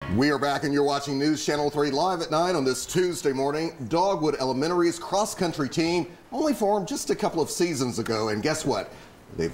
We are back and you're watching News Channel 3 live at 9 on this Tuesday morning. Dogwood Elementary's cross-country team only formed just a couple of seasons ago, and guess what? They've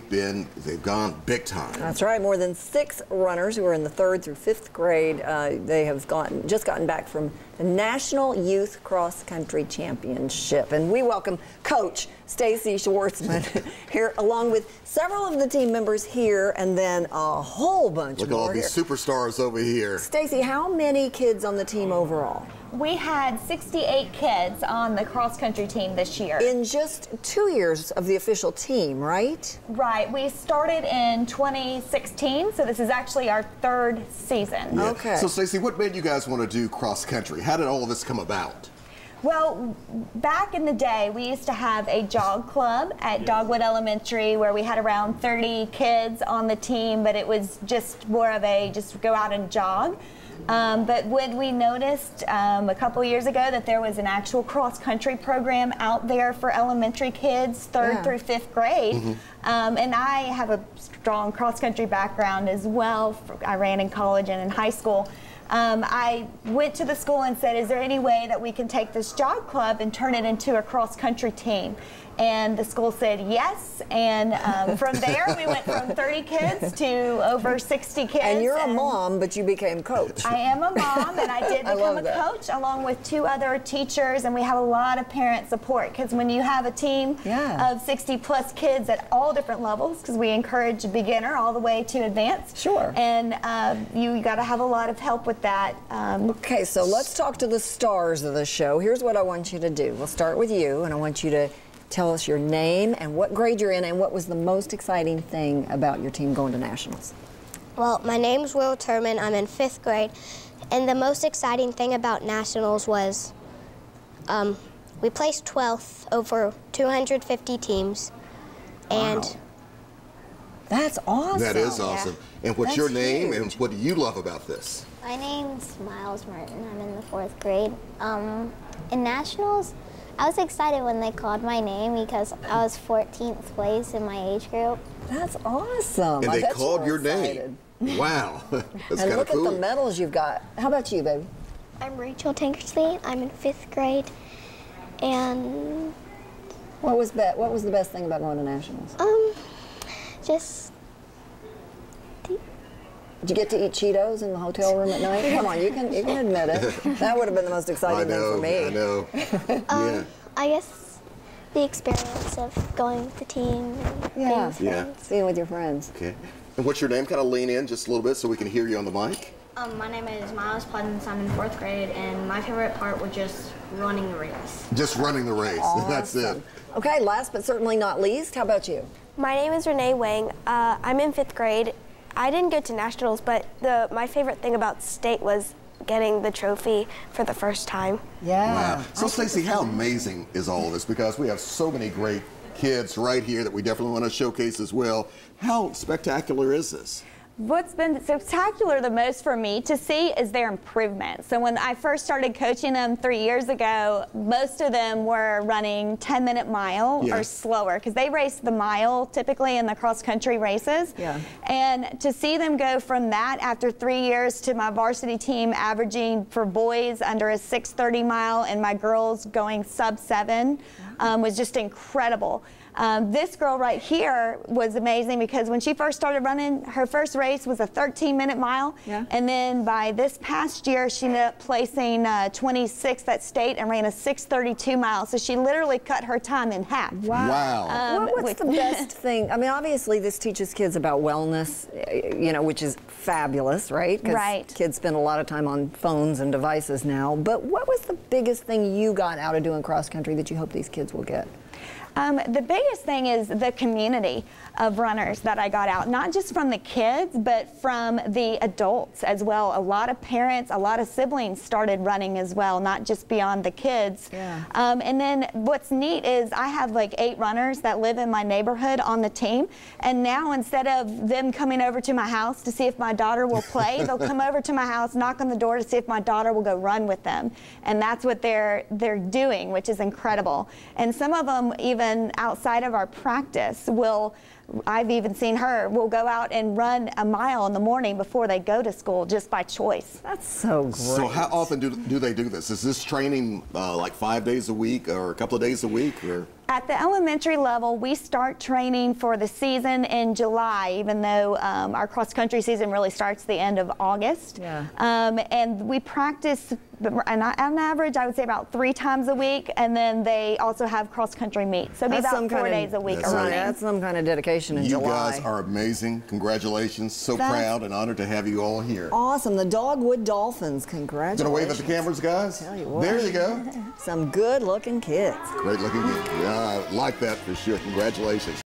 gone big time. That's right. More than 6 runners who are in the 3rd through 5th grade. They have just gotten back from the National Youth Cross Country Championship. And we welcome Coach Stacy Schwarzmann here, along with several of the team members here, and then a whole bunch more. Look at all these superstars over here. Stacy, how many kids on the team overall? We had 68 kids on the cross-country team this year. In just 2 years of the official team, right? Right. We started in 2016, so this is actually our 3rd season. Yeah. Okay. So, Stacy, what made you guys want to do cross-country? How did all of this come about? Well, back in the day, we used to have a jog club at Dogwood Elementary where we had around 30 kids on the team, but it was just more of a just go out and jog. But when we noticed a couple years ago that there was an actual cross-country program out there for elementary kids, 3rd through 5th grade, and I have a strong cross-country background as well. I ran in college and in high school. I went to the school and said, is there any way that we can take this jog club and turn it into a cross-country team? And the school said yes, and from there we went from 30 kids to over 60 kids. And you're a mom, but you became coach. I am a mom, and I did become a coach along with 2 other teachers, and we have a lot of parent support, because when you have a team of 60-plus kids at all different levels, because we encourage beginner all the way to advanced. Sure. And you got to have a lot of help with that. Okay, so let's talk to the stars of the show. Here's what I want you to do. We'll start with you, and I want you to tell us your name and what grade you're in and what was the most exciting thing about your team going to nationals. Well, my name's Will Turman. I'm in 5th grade, and the most exciting thing about nationals was we placed 12th over 250 teams. And wow. That's awesome. That is awesome. Yeah. And what's your name, huge. and what do you love about this? My name's Miles Martin. I'm in the 4th grade. In nationals, I was excited when they called my name because I was 14th place in my age group. That's awesome. And I they bet called you your were excited. name. Wow. That's and kind of look cool. at the medals you've got. How about you, baby? I'm Rachel Tankersley. I'm in 5th grade. And what was the best thing about going to nationals? just Did you get to eat Cheetos in the hotel room at night? Come on, you can admit it. That would have been the most exciting thing for me. I know. Yeah. I guess the experience of going with the team and being friends. Seeing with your friends. Okay. And what's your name? Kind of lean in just a little bit so we can hear you on the mic. My name is Miles Pleasance. I'm in 4th grade, and my favorite part was just running the race. Just running the race. Awesome. That's it. Okay, last but certainly not least, how about you? My name is Renee Wang. I'm in 5th grade. I didn't go to nationals, but my favorite thing about state was getting the trophy for the first time. Yeah. Wow. So, Stacy, how amazing is all of this? Because we have so many great kids right here that we definitely want to showcase as well. How spectacular is this? What's been spectacular the most for me to see is their improvement. So when I first started coaching them 3 years ago, most of them were running 10-minute mile or slower, because they race the mile typically in the cross-country races. Yeah. And to see them go from that after 3 years to my varsity team averaging for boys under a 6:30 mile and my girls going sub-7 was just incredible. This girl right here was amazing because when she first started running, her first race was a 13-minute mile. Yeah. And then by this past year, she ended up placing 26th at state and ran a 6:32 mile. So she literally cut her time in half. Wow. What's the best thing? I mean, obviously this teaches kids about wellness, you know, which is fabulous, right? Because kids spend a lot of time on phones and devices now. But what was the biggest thing you got out of doing cross country that you hope these kids will get? The biggest thing is the community of runners that I got out, not just from the kids, but from the adults as well. A lot of parents, a lot of siblings started running as well, not just beyond the kids. Yeah. And then what's neat is I have like 8 runners that live in my neighborhood on the team, and now instead of them coming over to my house to see if my daughter will play, they'll come over to my house, knock on the door to see if my daughter will go run with them. And that's what they're doing, which is incredible. And some of them, even outside of our practice, will I've even seen her, will go out and run a mile in the morning before they go to school just by choice. That's so great. So how often do they do this? Is this training like 5 days a week or a couple of days a week? Or? At the elementary level, we start training for the season in July, even though our cross-country season really starts the end of August. Yeah. And we practice, on average, I would say about 3 times a week, and then they also have cross-country meets. So it'll be about 4 days a week of running. That's some kind of dedication in July. You guys are amazing. Congratulations. So proud and honored to have you all here. Awesome. The Dogwood Dolphins. Congratulations. Gonna wave at the cameras, guys? Tell you what. There you go. Some good-looking kids. Great looking kids. Yeah, I like that for sure. Congratulations.